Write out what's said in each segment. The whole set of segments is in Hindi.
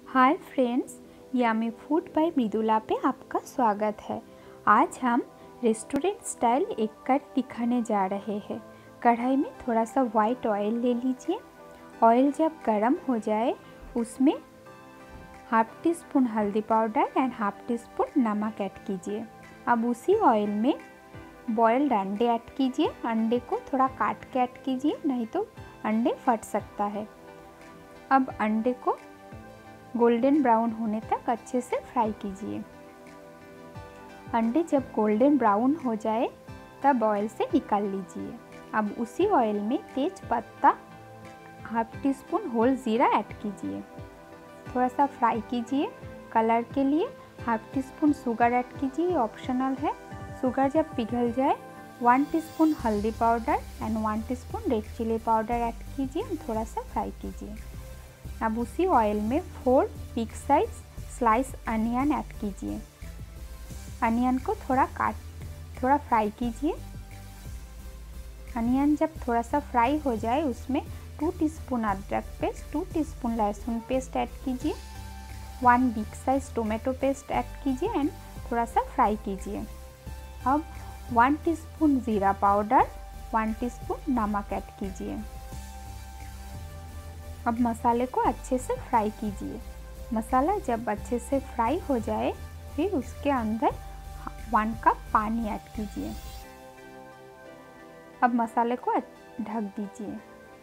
Hi friends, yummy food by Mridula पे आपका स्वागत है। आज हम रेस्टोरेंट स्टाइल एग कट दिखाने जा रहे हैं। कढ़ाई में थोड़ा सा वाइट ऑयल ले लीजिए। ऑयल जब गर्म हो जाए उसमें हाफ टी स्पून हल्दी powder and half teaspoon नमक ऐड कीजिए। अब उसी ऑयल में बॉयल्ड अंडे ऐड कीजिए। अंडे को थोड़ा काट के ऐड कीजिए, नहीं तो अंडे फट सकता है। अब अंडे को गोल्डन ब्राउन होने तक अच्छे से फ्राई कीजिए। अंडे जब गोल्डन ब्राउन हो जाए तब ऑयल से निकाल लीजिए। अब उसी ऑयल में तेज पत्ता, हाफ टी स्पून होल जीरा ऐड कीजिए। थोड़ा सा फ्राई कीजिए। कलर के लिए half teaspoon sugar add कीजिए, ऑप्शनल है। शुगर जब पिघल जाए 1 टीस्पून हल्दी powder and 1 teaspoon red chilli powder add कीजिए। थोड़ा सा फ्राई कीजिए। अब उसी ऑयल में 4 big size slice onion add कीजिए। अनियन को थोड़ा फ्राई कीजिए। अनियन जब थोड़ा सा फ्राई हो जाए उसमें 2 टीस्पून अदरक पेस्ट, 2 टीस्पून लहसुन पेस्ट ऐड कीजिए। 1 big size tomato paste add कीजिए एंड थोड़ा सा फ्राई कीजिए। अब 1 टीस्पून जीरा पाउडर, 1 टीस्पून नमक ऐड कीजिए। अब मसाले को अच्छे से फ्राई कीजिए। मसाला जब अच्छे से फ्राई हो जाए फिर उसके अंदर 1 कप पानी ऐड कीजिए। अब मसाले को ढक दीजिए।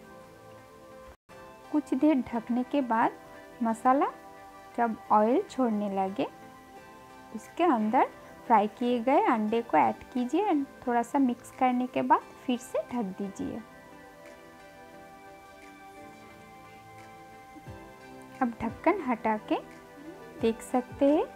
कुछ देर ढकने के बाद मसाला जब ऑयल छोड़ने लगे उसके अंदर फ्राई किए गए अंडे को ऐड कीजिए एंड थोड़ा सा मिक्स करने के बाद फिर से ढक दीजिए। अब ढक्कन हटा के देख सकते हैं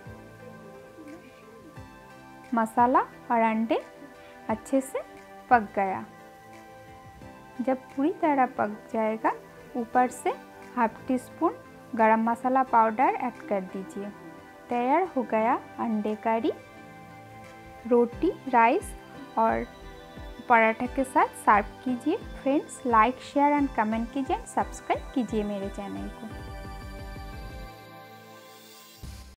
मसाला और अंडे अच्छे से पक गया। जब पूरी तरह पक जाएगा ऊपर से हाफ टी स्पून गरम मसाला पाउडर ऐड कर दीजिए। तैयार हो गया अंडे करी। रोटी, राइस और पराठा के साथ सर्व कीजिए। Friends, like, share and comment कीजिए। सब्सक्राइब कीजिए मेरे चैनल को।